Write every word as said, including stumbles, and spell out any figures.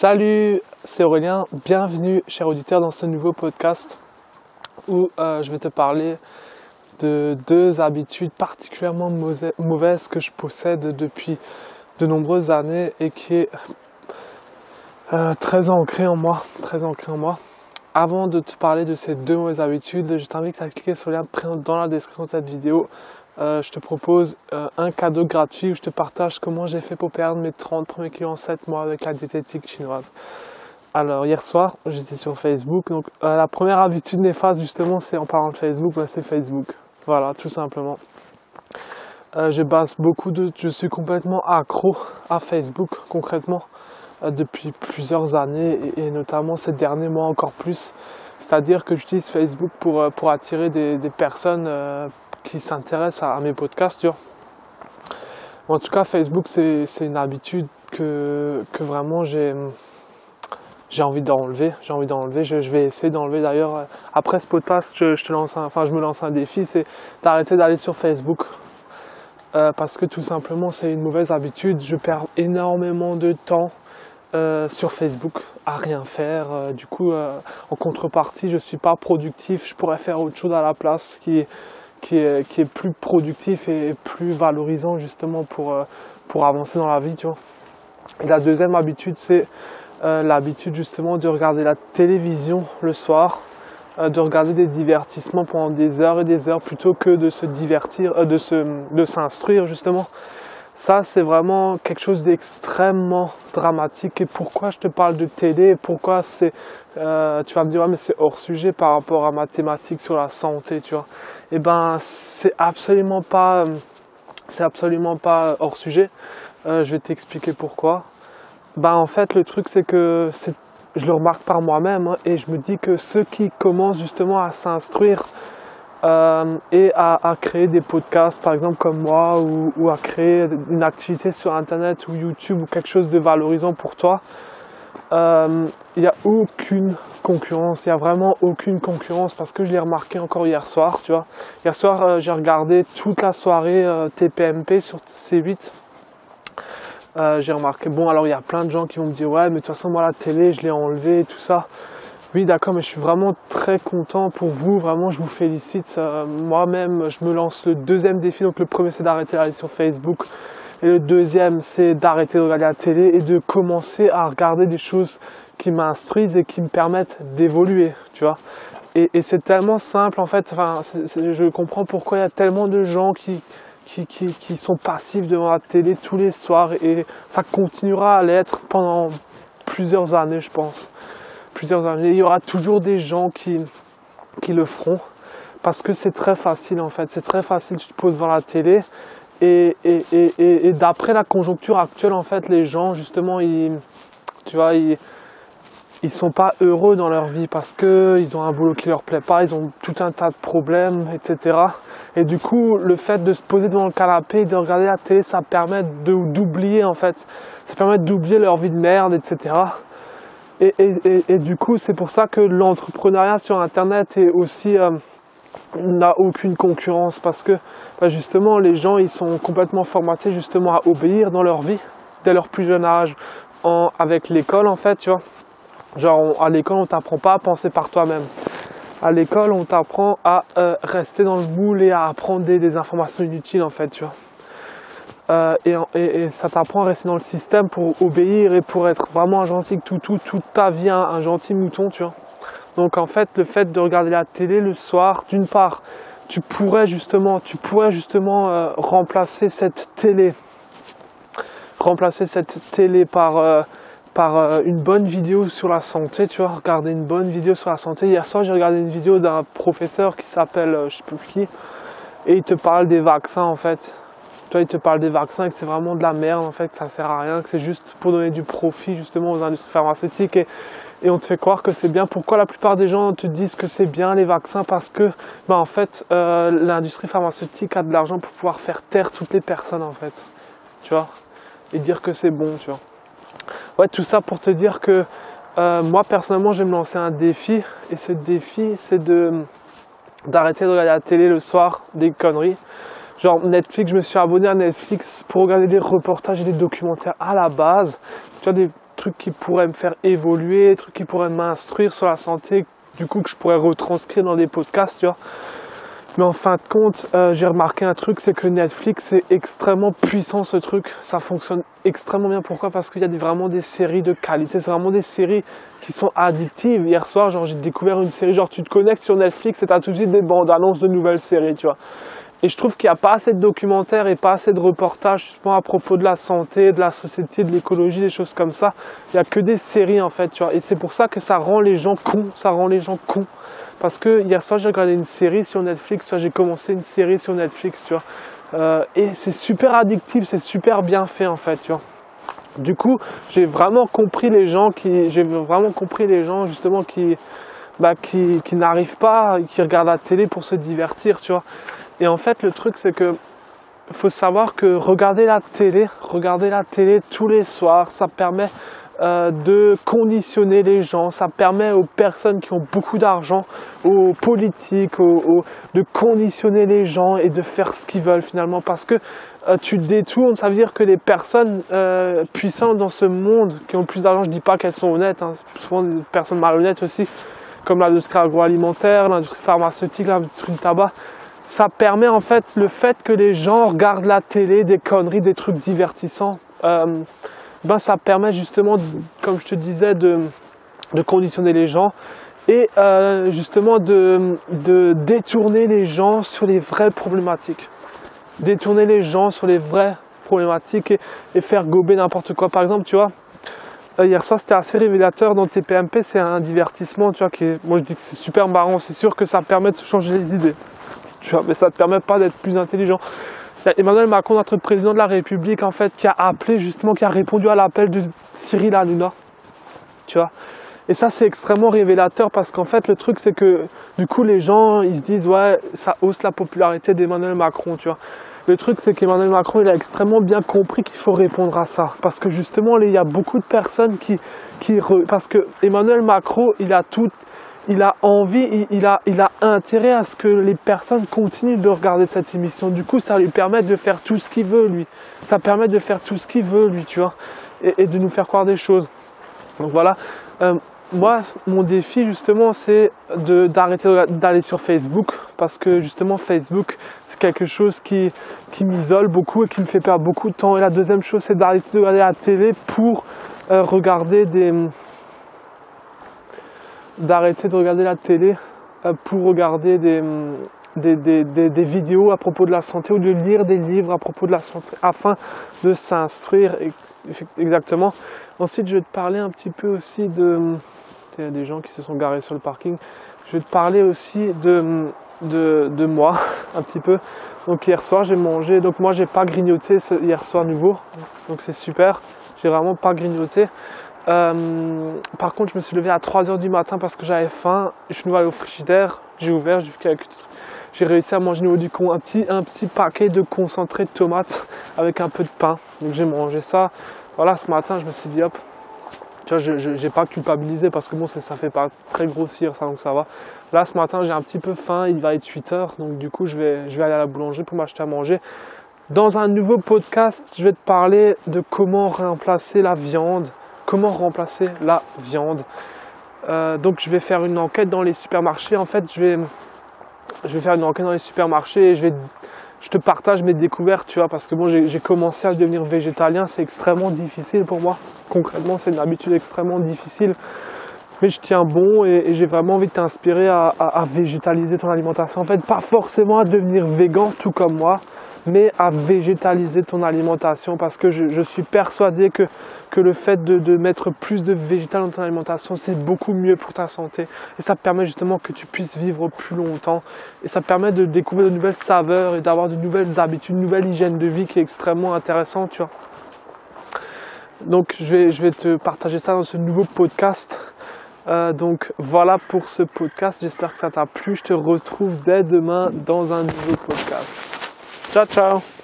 Salut, c'est Aurélien, bienvenue cher auditeur dans ce nouveau podcast où euh, je vais te parler de deux habitudes particulièrement mauvaises que je possède depuis de nombreuses années et qui est euh, très ancrée en moi, très ancrée en moi. Avant de te parler de ces deux mauvaises habitudes, je t'invite à cliquer sur le lien présent dans la description de cette vidéo. Euh, je te propose euh, un cadeau gratuit où je te partage comment j'ai fait pour perdre mes trente premiers kilos en sept mois avec la diététique chinoise. Alors hier soir, j'étais sur Facebook, donc euh, la première habitude néfaste justement c'est en parlant de Facebook, bah, c'est Facebook. Voilà, tout simplement. Euh, je base beaucoup de... Je suis complètement accro à Facebook, concrètement, euh, depuis plusieurs années et, et notamment ces derniers mois encore plus. C'est-à-dire que j'utilise Facebook pour, euh, pour attirer des, des personnes euh, qui s'intéressent à, à mes podcasts, tu vois. En tout cas, Facebook, c'est une habitude que, que vraiment j'ai j'ai envie d'enlever. J'ai envie d'enlever. Je, je vais essayer d'enlever d'ailleurs. Après ce podcast, je, je te lance un, enfin, je me lance un défi, c'est d'arrêter d'aller sur Facebook. Euh, parce que tout simplement, c'est une mauvaise habitude. Je perds énormément de temps euh, sur Facebook à rien faire. Euh, du coup, euh, en contrepartie, je ne suis pas productif. Je pourrais faire autre chose à la place qui Qui est, qui est plus productif et plus valorisant justement pour, euh, pour avancer dans la vie, tu vois. Et la deuxième habitude, c'est euh, l'habitude justement de regarder la télévision le soir, euh, de regarder des divertissements pendant des heures et des heures plutôt que de se divertir, euh, de se, de s'instruire justement. Ça, c'est vraiment quelque chose d'extrêmement dramatique. Et pourquoi je te parle de télé? Pourquoi c'est... Euh, tu vas me dire, ouais, mais c'est hors sujet par rapport à ma thématique sur la santé, tu vois. Eh ben, c'est absolument pas... C'est absolument pas hors sujet. Euh, je vais t'expliquer pourquoi. Ben, en fait, le truc, c'est que... c'est, je le remarque par moi-même, hein, et je me dis que ceux qui commencent justement à s'instruire... Euh, et à, à créer des podcasts par exemple comme moi ou, ou à créer une activité sur internet ou YouTube ou quelque chose de valorisant pour toi, il euh, n'y a aucune concurrence, il n'y a vraiment aucune concurrence parce que je l'ai remarqué encore hier soir, tu vois. Hier soir euh, j'ai regardé toute la soirée euh, T P M P sur C huit. Euh, j'ai remarqué, bon alors il y a plein de gens qui vont me dire ouais mais de toute façon moi la télé je l'ai enlevée et tout ça. Oui d'accord, mais je suis vraiment très content pour vous, vraiment je vous félicite. Euh, Moi-même je me lance le deuxième défi, donc le premier c'est d'arrêter d'aller sur Facebook et le deuxième c'est d'arrêter de regarder la télé et de commencer à regarder des choses qui m'instruisent et qui me permettent d'évoluer, tu vois. Et, et c'est tellement simple en fait, enfin, c est, c est, je comprends pourquoi il y a tellement de gens qui, qui, qui, qui sont passifs devant la télé tous les soirs et ça continuera à l'être pendant plusieurs années je pense. Plusieurs années, il y aura toujours des gens qui, qui le feront parce que c'est très facile en fait, c'est très facile, tu te poses devant la télé et, et, et, et, et d'après la conjoncture actuelle en fait les gens justement ils, tu vois, ils, ils sont pas heureux dans leur vie parce que ils ont un boulot qui leur plaît pas, ils ont tout un tas de problèmes, et cetera. Et du coup le fait de se poser devant le canapé et de regarder la télé ça permet d'oublier en fait, ça permet d'oublier leur vie de merde, et cetera. Et, et, et, et du coup, c'est pour ça que l'entrepreneuriat sur Internet est aussi euh, n'a aucune concurrence parce que bah justement, les gens ils sont complètement formatés justement à obéir dans leur vie dès leur plus jeune âge, en, avec l'école en fait, tu vois. Genre on, à l'école, on t'apprend pas à penser par toi-même. À l'école, on t'apprend à euh, rester dans le moule et à apprendre des, des informations inutiles en fait, tu vois. Euh, et, et, et ça t'apprend à rester dans le système pour obéir et pour être vraiment un gentil toutou toute ta vie, un, un gentil mouton, tu vois. Donc en fait, le fait de regarder la télé le soir, d'une part, tu pourrais justement, tu pourrais justement euh, remplacer cette télé, remplacer cette télé par, euh, par euh, une bonne vidéo sur la santé, tu vois, regarder une bonne vidéo sur la santé. Hier soir, j'ai regardé une vidéo d'un professeur qui s'appelle, euh, je sais plus qui, et il te parle des vaccins en fait. Toi, il te parle des vaccins et que c'est vraiment de la merde, en fait, que ça sert à rien, que c'est juste pour donner du profit justement aux industries pharmaceutiques et, et on te fait croire que c'est bien. Pourquoi la plupart des gens te disent que c'est bien les vaccins? Parce que, bah, en fait, euh, l'industrie pharmaceutique a de l'argent pour pouvoir faire taire toutes les personnes, en fait, tu vois, et dire que c'est bon, tu vois. Ouais, tout ça pour te dire que euh, moi, personnellement, je vais me lancer un défi et ce défi, c'est de d'arrêter de regarder la télé le soir, des conneries. Genre Netflix, je me suis abonné à Netflix pour regarder des reportages et des documentaires à la base. Tu vois, des trucs qui pourraient me faire évoluer, des trucs qui pourraient m'instruire sur la santé, du coup que je pourrais retranscrire dans des podcasts, tu vois. Mais en fin de compte, euh, j'ai remarqué un truc, c'est que Netflix, c'est extrêmement puissant ce truc. Ça fonctionne extrêmement bien. Pourquoi? Parce qu'il y a des, vraiment des séries de qualité. C'est vraiment des séries qui sont addictives. Hier soir, genre, j'ai découvert une série, genre tu te connectes sur Netflix et tu as tout de suite des bandes annonces de nouvelles séries, tu vois. Et je trouve qu'il n'y a pas assez de documentaires et pas assez de reportages justement à propos de la santé, de la société, de l'écologie, des choses comme ça. Il n'y a que des séries en fait, tu vois. Et c'est pour ça que ça rend les gens cons, ça rend les gens cons. Parce que hier soir, j'ai regardé une série sur Netflix, tu vois, j'ai commencé une série sur Netflix, tu vois. Euh, et c'est super addictif, c'est super bien fait en fait, tu vois. Du coup, j'ai vraiment compris les gens qui, j'ai vraiment compris les gens justement qui, bah, qui, qui n'arrivent pas, qui regardent la télé pour se divertir, tu vois. Et en fait, le truc, c'est que faut savoir que regarder la télé, regarder la télé tous les soirs, ça permet euh, de conditionner les gens, ça permet aux personnes qui ont beaucoup d'argent, aux politiques, aux, aux, de conditionner les gens et de faire ce qu'ils veulent finalement. Parce que euh, tu détournes, ça veut dire que les personnes euh, puissantes dans ce monde, qui ont plus d'argent, je ne dis pas qu'elles sont honnêtes, hein, c'est souvent des personnes malhonnêtes aussi, comme l'industrie agroalimentaire, l'industrie pharmaceutique, l'industrie du tabac. Ça permet en fait le fait que les gens regardent la télé, des conneries, des trucs divertissants. Euh, ben ça permet justement, comme je te disais, de, de conditionner les gens et euh, justement de, de détourner les gens sur les vraies problématiques. Détourner les gens sur les vraies problématiques et, et faire gober n'importe quoi. Par exemple, tu vois, euh, hier soir c'était assez révélateur dans T P M P, c'est un divertissement, tu vois, qui est, moi je dis que c'est super marrant, c'est sûr que ça permet de se changer les idées. Tu vois, mais ça ne te permet pas d'être plus intelligent. Il y a Emmanuel Macron, notre président de la République, en fait, qui a appelé justement, qui a répondu à l'appel de Cyril Hanouna. Tu vois. Et ça, c'est extrêmement révélateur parce qu'en fait, le truc, c'est que du coup, les gens, ils se disent, ouais, ça hausse la popularité d'Emmanuel Macron, tu vois. Le truc, c'est qu'Emmanuel Macron, il a extrêmement bien compris qu'il faut répondre à ça. Parce que justement, il y a beaucoup de personnes qui... qui re... Parce que Emmanuel Macron, il a tout... Il a envie, il, il, a, il a intérêt à ce que les personnes continuent de regarder cette émission. Du coup, ça lui permet de faire tout ce qu'il veut, lui. Ça permet de faire tout ce qu'il veut, lui, tu vois, et, et de nous faire croire des choses. Donc voilà. Euh, moi, mon défi, justement, c'est d'arrêter d'aller sur Facebook. Parce que, justement, Facebook, c'est quelque chose qui, qui m'isole beaucoup et qui me fait perdre beaucoup de temps. Et la deuxième chose, c'est d'arrêter de regarder la télé pour euh, regarder des... d'arrêter de regarder la télé pour regarder des, des, des, des, des vidéos à propos de la santé ou de lire des livres à propos de la santé afin de s'instruire exactement. Ensuite, je vais te parler un petit peu aussi de... Il y a des gens qui se sont garés sur le parking. Je vais te parler aussi de, de, de moi, un petit peu. Donc hier soir, j'ai mangé. Donc moi, j'ai pas grignoté ce, hier soir nouveau. Donc c'est super. J'ai vraiment pas grignoté. Euh, par contre, je me suis levé à trois heures du matin parce que j'avais faim. Je suis allé au frigidaire, j'ai ouvert, j'ai réussi à manger au niveau du con un petit, un petit paquet de concentré de tomates avec un peu de pain. Donc j'ai mangé ça. Voilà, ce matin, je me suis dit hop, tu vois, je n'ai pas culpabilisé parce que bon, ça fait pas très grossir ça, donc ça va. Là, ce matin, j'ai un petit peu faim, il va être huit heures, donc du coup, je vais, je vais aller à la boulangerie pour m'acheter à manger. Dans un nouveau podcast, je vais te parler de comment remplacer la viande. Comment remplacer la viande. Euh, donc je vais faire une enquête dans les supermarchés. En fait, je vais, je vais faire une enquête dans les supermarchés et je, vais, je te partage mes découvertes, tu vois, parce que bon, j'ai commencé à devenir végétalien, c'est extrêmement difficile pour moi. Concrètement, c'est une habitude extrêmement difficile. Mais je tiens bon et, et j'ai vraiment envie de t'inspirer à, à, à végétaliser ton alimentation. En fait, pas forcément à devenir végan, tout comme moi, mais à végétaliser ton alimentation parce que je, je suis persuadé que, que le fait de, de mettre plus de végétal dans ton alimentation, c'est beaucoup mieux pour ta santé. Et ça permet justement que tu puisses vivre plus longtemps. Et ça permet de découvrir de nouvelles saveurs et d'avoir de nouvelles habitudes, une nouvelle hygiène de vie qui est extrêmement intéressante, tu vois. Donc je vais, je vais te partager ça dans ce nouveau podcast. Euh, donc voilà pour ce podcast, j'espère que ça t'a plu. Je te retrouve dès demain dans un nouveau podcast. Ciao, ciao!